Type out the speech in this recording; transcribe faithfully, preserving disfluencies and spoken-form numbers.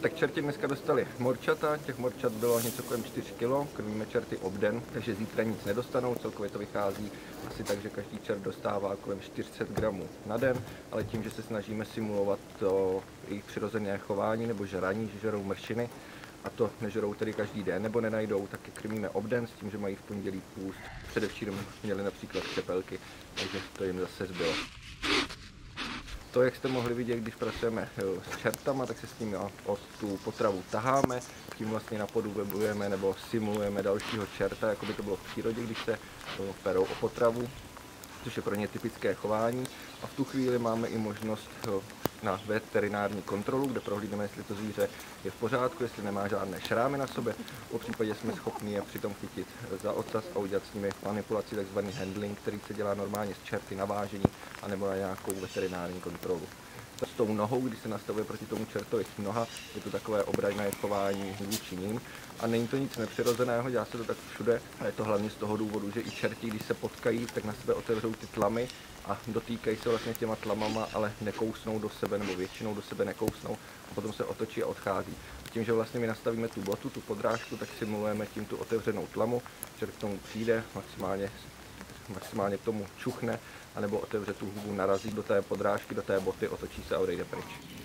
Tak čerti dneska dostali morčata, těch morčat bylo něco kolem čtyři kilo, krmíme čerty obden, takže zítra nic nedostanou, celkově to vychází asi tak, že každý čert dostává kolem čtyři sta gramů na den, ale tím, že se snažíme simulovat to jejich přirozené chování nebo žraní, že žerou mršiny, a to nežerou tedy každý den nebo nenajdou, tak je krmíme obden s tím, že mají v pondělí půst. Předevčírem měli například křepelky, takže to jim zase zbylo. To, jak jste mohli vidět, když pracujeme s čertama, tak se s nimi o tu potravu taháme, tím vlastně napodobujeme nebo simulujeme dalšího čerta, jako by to bylo v přírodě, když se perou o potravu, což je pro ně typické chování. A v tu chvíli máme i možnost na veterinární kontrolu, kde prohlídneme, jestli to zvíře je v pořádku, jestli nemá žádné šrámy na sobě. Po případě jsme schopni je přitom chytit za ocas a udělat s nimi manipulaci, takzvaný handling, který se dělá normálně s čerty na vážení anebo na nějakou veterinární kontrolu. S tou nohou, když se nastavuje proti tomu čertovi noha, je to takové obrané chování vůči ním. A není to nic nepřirozeného, dělá se to tak všude. A je to hlavně z toho důvodu, že i čerti, když se potkají, tak na sebe otevřou ty tlamy a dotýkají se vlastně těma tlamama, ale nekousnou do sebe, nebo většinou do sebe nekousnou a potom se otočí a odchází. A tím, že vlastně my nastavíme tu botu, tu podrážku, tak simulujeme tím tu otevřenou tlamu, čert k tomu přijde, maximálně maximálně k tomu čuchne, anebo otevře tu hubu, narazí do té podrážky, do té boty, otočí se a odejde pryč.